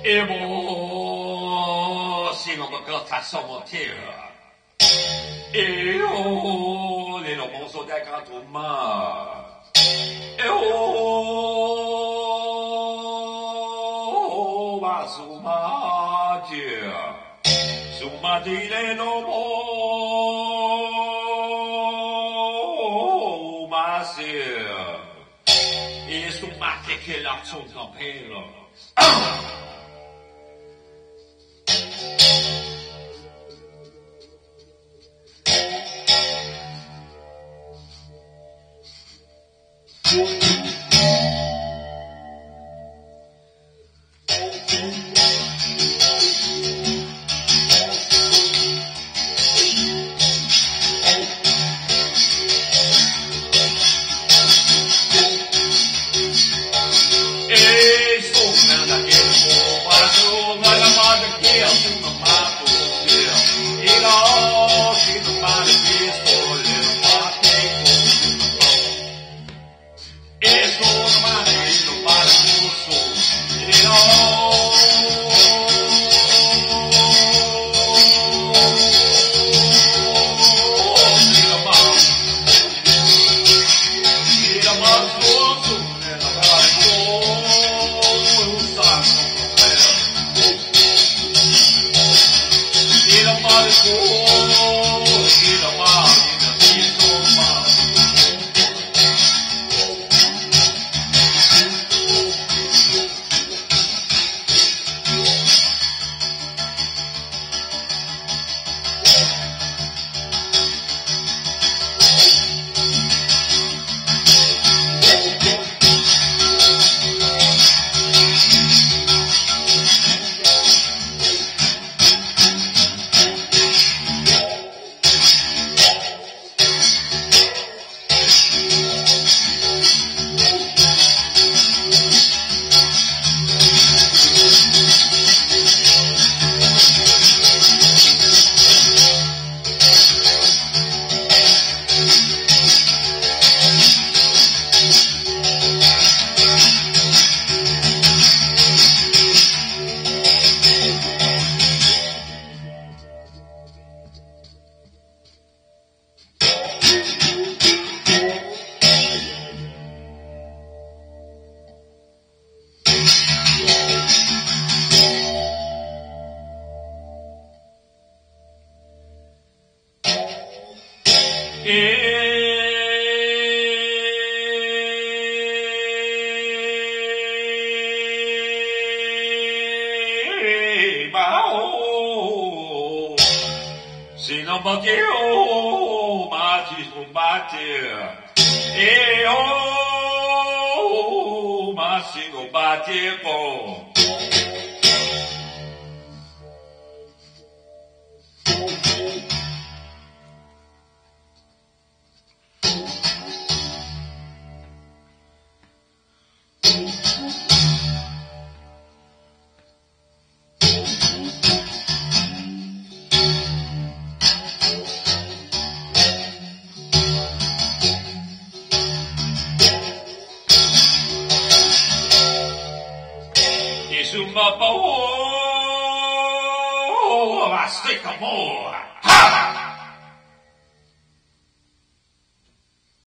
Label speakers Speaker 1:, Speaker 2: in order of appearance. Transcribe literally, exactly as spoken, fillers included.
Speaker 1: 一无是我们个他什么天啊？哎呦，你老公说在干什么？哎呦，马苏马姐，苏马姐来老婆马些，一苏马姐去了冲上配了。